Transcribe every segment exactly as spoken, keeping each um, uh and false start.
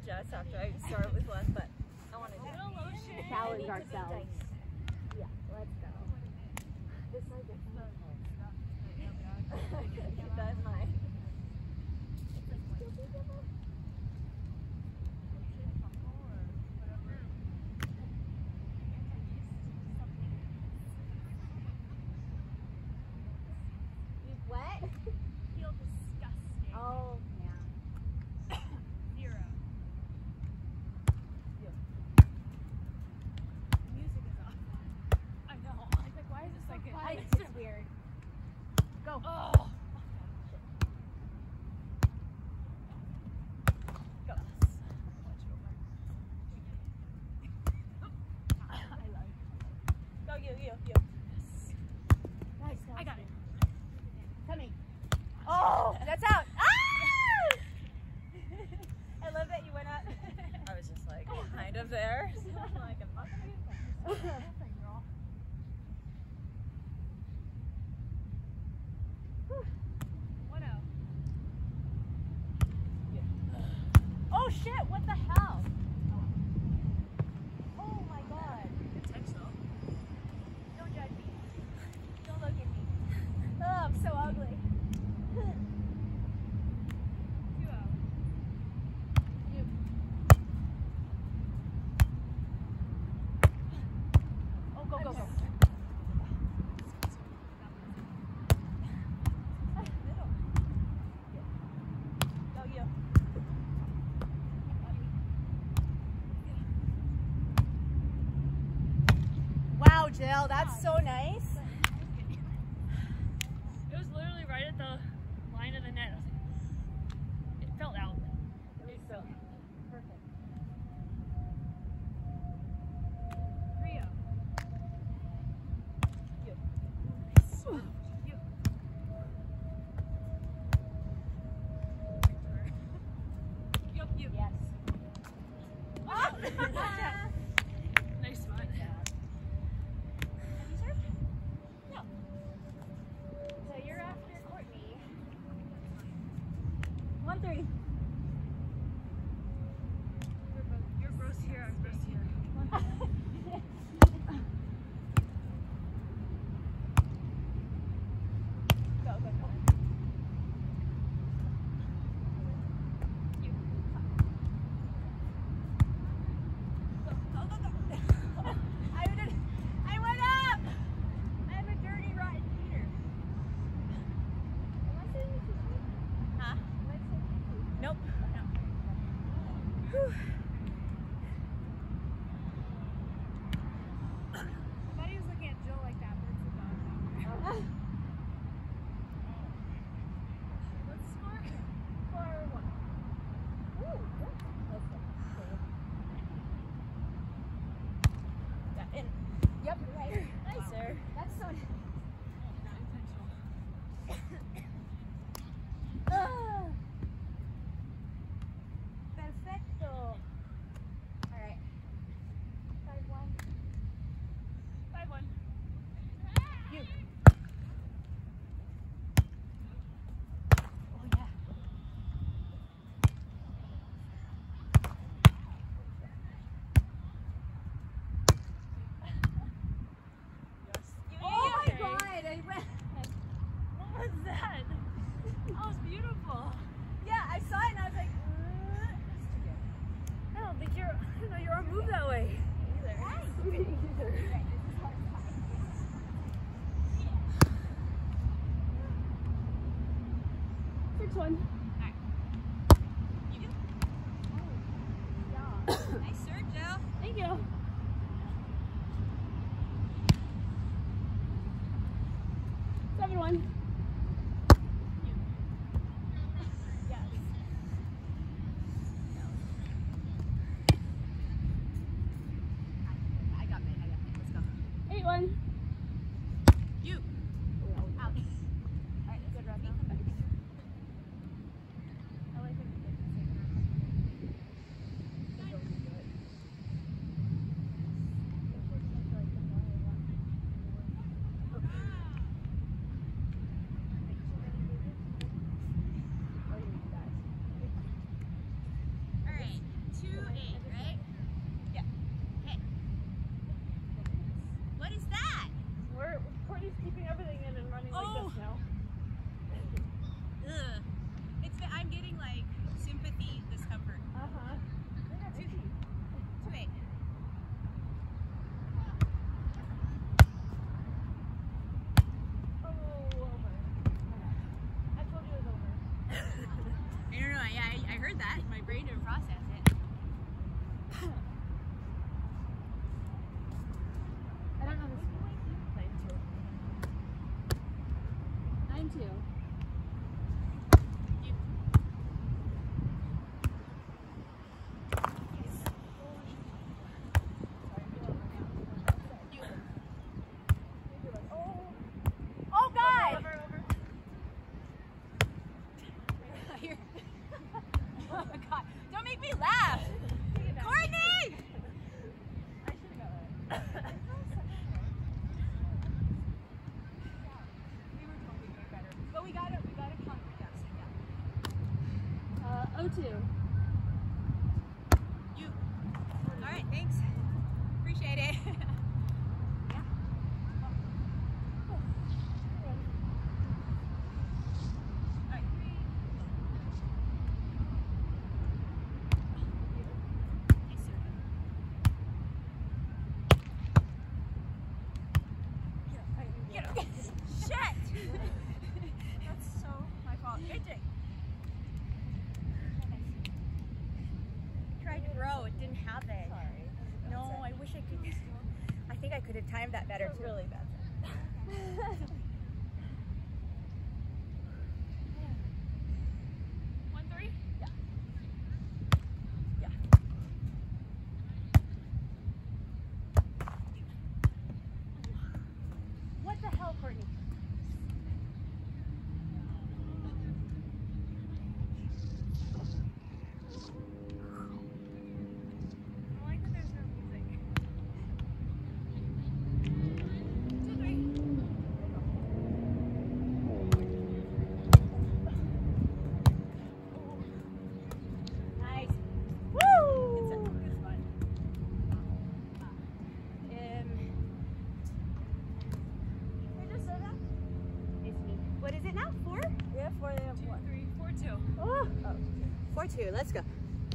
Jess after I start with one, but I want to challenge ourselves. Yeah, let's go. This might be fun. Keep that in mind. What? Feel disgusting. Oh, yeah. Zero. Yeah. Music is off. I know. I was like, why is this like I, it's it's weird. Go. Oh. Go. I love it. Go, you, you, you. Nice. I got it. Coming. Oh, that's out. Ah! I love that you went up. I was just like kind of there. So I'm like, I'm not gonna get that. What else? Oh shit! What the hell? Oh my god! Intentional. Don't judge me. Don't look at me. Oh, I'm so ugly. Two oh. You. Oh, go, go, go. Go, you. Wow, Jill, that's so nice. It was literally right at the line of the net. I was like, it felt out. It felt Perfect. three oh. You. You. Yup, you. Yes. Nice one. Have you served? No. So you're after Courtney. One three. We're both, you're gross here, I'm gross here. Go, go, go. You. Go, go, go, go. I did. I went up. I'm a dirty, rotten cheater. Am I saying this is right? Huh? Am I saying this is right? Nope. No. Whew. Somebody was looking at Jill like that, but it's a dog down there. What's the score? Four, one. Ooh, good. Okay. Got in. Yep, right. Nice, sir. That's so nice. Not intentional. Ah. Perfecto. All right. Five one. five one. You. Oh, yeah. Oh my Okay. God! I went. What was that? That was beautiful. Yeah, I saw it and I was like, uh, I don't think your, I don't know your arm moved that way. either. Either. Right, this is hard to find. Six one. You do? Oh, yeah. Nice serve, Joe. Thank you. Seven one. Yes. I got it. I got it. Let's go. Eight one. You. Out. All right, good run now. I like when you get the same run. All right, two two. You. All right, thanks. Appreciate it. Yeah. All right, three. Nice serve. Get him. Shit! That's so my fault. Good day. Tried to row, it didn't have it. Sorry. No, I wish I could. I think I could have timed that better too. Really bad. One three? Yeah. Yeah. What the hell, Courtney? I like that there's no music. Two three. Nice. Woo! It's, a, it's fun. Um, who just said that? It's me. What is it now? Four? Yeah, four, they have Two one. three. Four two. Oh. Oh. Four two. Let's go.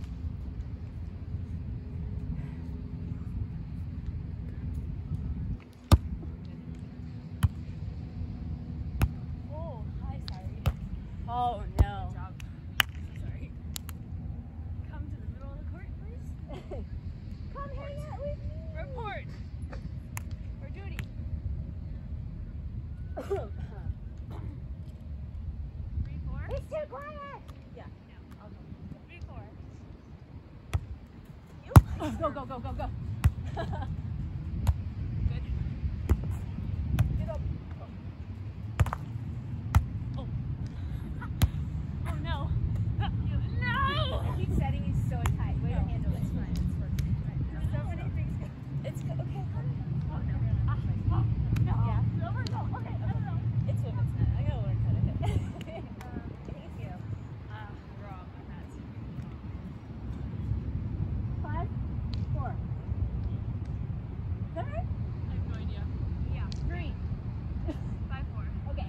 Oh, hi, sorry. Oh no. Good job. Sorry. Come to the middle of the court, please. Come hang out with me. Report. For duty. Three four. It's too quiet. Yeah. No, I'll go. Three four. You? Go go go go go. Good. Get up. Oh. Oh no. No. Keep setting you so tight. Way to handle it. It's fine. It's working. There's so many things. It's go- okay. Oh no. Ah, oh, no. Yeah. Over, no. Okay, I don't know. It's women's net. I gotta learn how to hit. Thank you. Ah, wrong on that. Five, four. Is that right? I have no idea. Yeah. Three. Five four. Okay.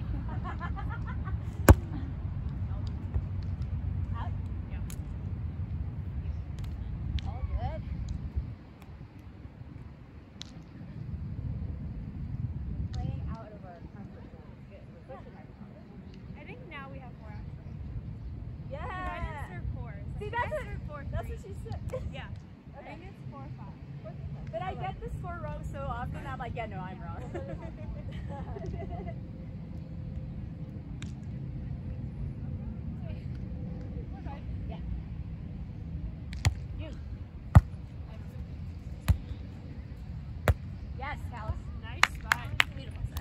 Out? Yeah. All good. Playing out of our comfort zone is good. We're pushing our comfort. I think now we have four actually. Yeah. I didn't serve four. So See, I that's think I what- served four That's three. what she said. Yeah. I Okay. think it's four or five. But I get the score wrong so often, I'm like, yeah, no, I'm wrong. Four five. Yeah. You. Yes, Callis. Nice spot. Beautiful set.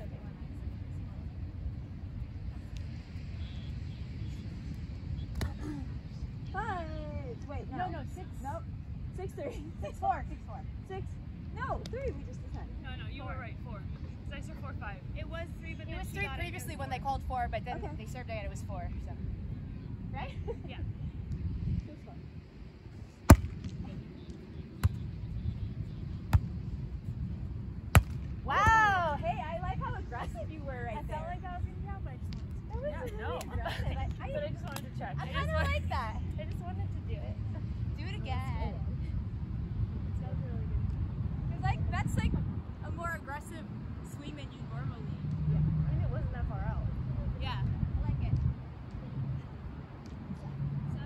Five. Wait, no. No, no, six. Nope. Six, three. Six, four. Six, four. Six. No, three. We just decided. No, no, you were right. Four. Because I served four five. It was three, but It then was she three got it previously as when they four. called four, but then Okay. they served again, it was four, so. Right? Yeah. This one. Wow! Hey, I like how aggressive you were right I there. felt like I was going to down, but I just wanted to. That was Yeah, really no. aggressive. I, I, But I just wanted to check. I I kind just of wanted- like that. I just wanted to do it. Do it again. That was really good. Cause like that's like a more aggressive swing than you normally. I mean, it wasn't that far out. Yeah, I like it. So,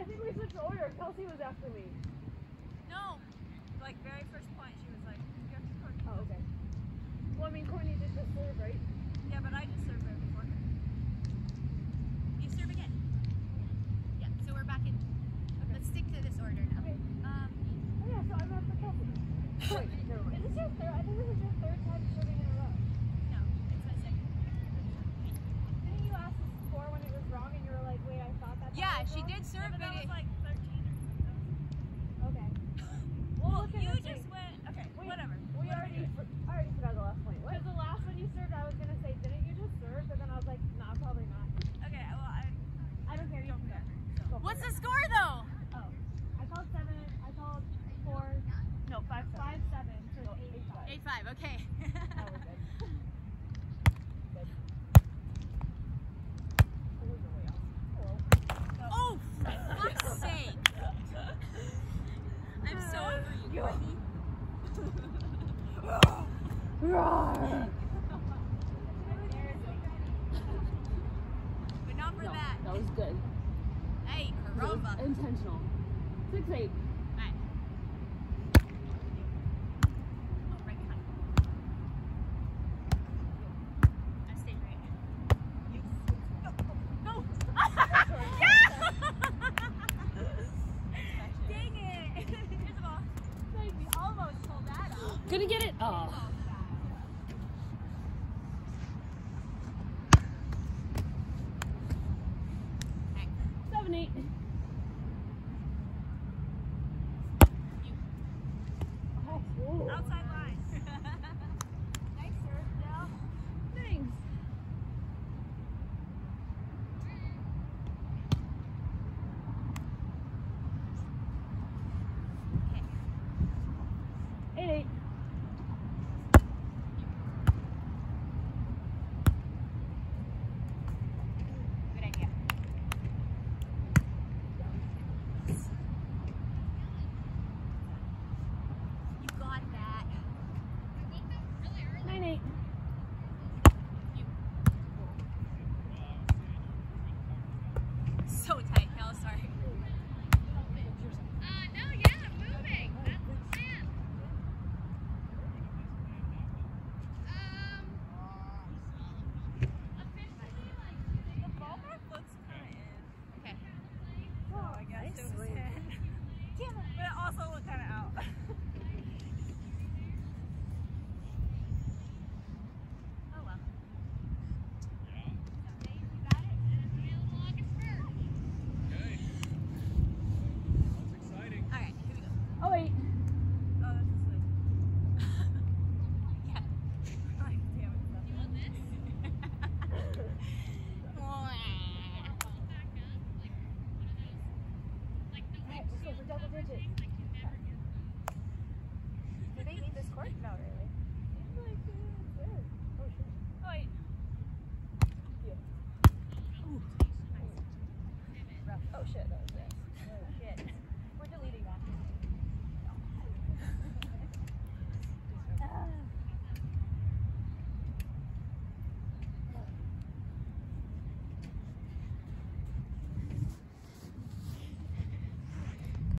I think we switched order. Kelsey was after me. No. Like very first point, she was like, you have to court. Oh, okay. Well, I mean, Courtney did the serve, right? Yeah, but I just served right before her. You serve again. Yeah, so we're back in. Let's stick to this order now. Okay. Um, Oh, yeah, so I'm after Kelsey. Wait, never mind. Is this your third? I think this is your third time serving in a row. no, it's my second. Didn't you ask us before when it was wrong and you were like, wait, I thought that Yeah, was she wrong? did serve, but but that it, was like thirteen or something. Okay. well, look at you this just thing. went. Okay, Wait, whatever. We already, for, I already forgot the last point. What? Because the last one you served, I was gonna say, didn't you just serve? But then I was like, nah, probably not. Okay, well, I I don't care. You don't can go. care. Go for What's it. the score though? Oh, I called seven. I called four. No, five, seven. Five seven. So No, eight eight, five. Eight five. Okay. That was good. Good. That was really awesome. Oh, for fuck's sake! I'm so over you, Courtney. But not for No, that. that was good. Hey, That was caramba. intentional. Six, eight. Alright. Oh, right behind. I stayed right here. Go! Yeah! Dang it! Here's the ball. We almost pulled that off. Gonna get it. Oh.